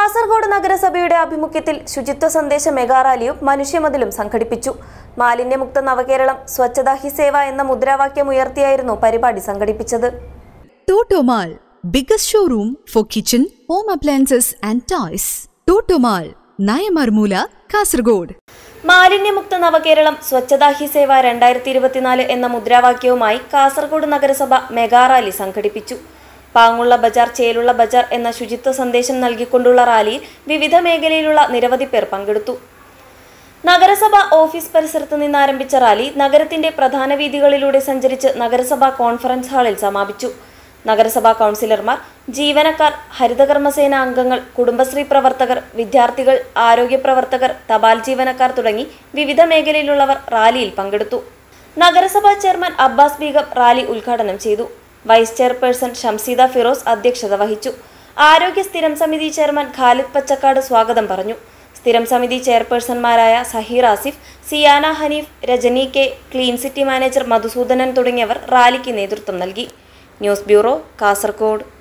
കാസർഗോഡ് നഗരസഭയുടെ ആഭിമുഖ്യത്തിൽ ശുചിത്വ സന്ദേശ മെഗാ റാലിയും മനുഷ്യമതിലും സംഘടിപ്പിച്ചു. മാലിന്യമുക്ത നവകേരളം സ്വച്ഛതാ ഹി സേവ എന്ന മുദ്രാവാക്യം ഉയർത്തിയായിരുന്നു പരിപാടി സംഘടിപ്പിച്ചത്. Totomal, biggest showroom for kitchen, home appliances and toys. Totomal, Nayamarmula, Kasaragod. മാലിന്യമുക്ത നവകേരളം സ്വച്ഛതാ ഹി സേവ 2024 എന്ന മുദ്രാവാക്യവുമായി കാസർഗോഡ് നഗരസഭ മെഗാ റാലി സംഘടിപ്പിച്ചു. പാങ്ങുള്ള ബജാർ ചേലുള്ള ബജാർ എന്ന ശുചിത്വ സന്ദേശം നൽകിക്കൊണ്ടുള്ള റാലിയിൽ വിവിധ മേഖലയിലുള്ള നിരവധി പേർ പങ്കെടുത്തു. നഗരസഭ ഓഫീസ് പരിസരത്ത് നിന്ന് ആരംഭിച്ച റാലി നഗരത്തിന്റെ പ്രധാന വീഥികളിലൂടെ സഞ്ചരിച്ച് നഗരസഭാ കോൺഫറൻസ് ഹാളിൽ സമാപിച്ചു. നഗരസഭാ കൗൺസിലർമാർ, ജീവനക്കാർ, ഹരിതകർമ്മസേന അംഗങ്ങൾ, കുടുംബശ്രീ പ്രവർത്തകർ, വിദ്യാർത്ഥികൾ, ആരോഗ്യ പ്രവർത്തകർ, തപാൽ ജീവനക്കാർ തുടങ്ങി വിവിധ മേഖലയിലുള്ളവർ റാലിയിൽ പങ്കെടുത്തു. നഗരസഭാ ചെയർമാൻ അബ്ബാസ് ബീഗം റാലി ഉദ്ഘാടനം ചെയ്തു. വൈസ് ചെയർപേഴ്സൺ ഷംസീദ ഫിറോസ് അധ്യക്ഷത വഹിച്ചു. ആരോഗ്യ സ്ഥിരം സമിതി ചെയർമാൻ ഖാലിദ് പച്ചക്കാട് സ്വാഗതം പറഞ്ഞു. സ്ഥിരം സമിതി ചെയർപേഴ്സൺമാരായ Saheer Asif, Siyana Hanif, Rajani K, clean city manager Madhusoodanan തുടങ്ങിയവർ റാലിക്ക് നേതൃത്വം നൽകി. News bureau, Kasaragod.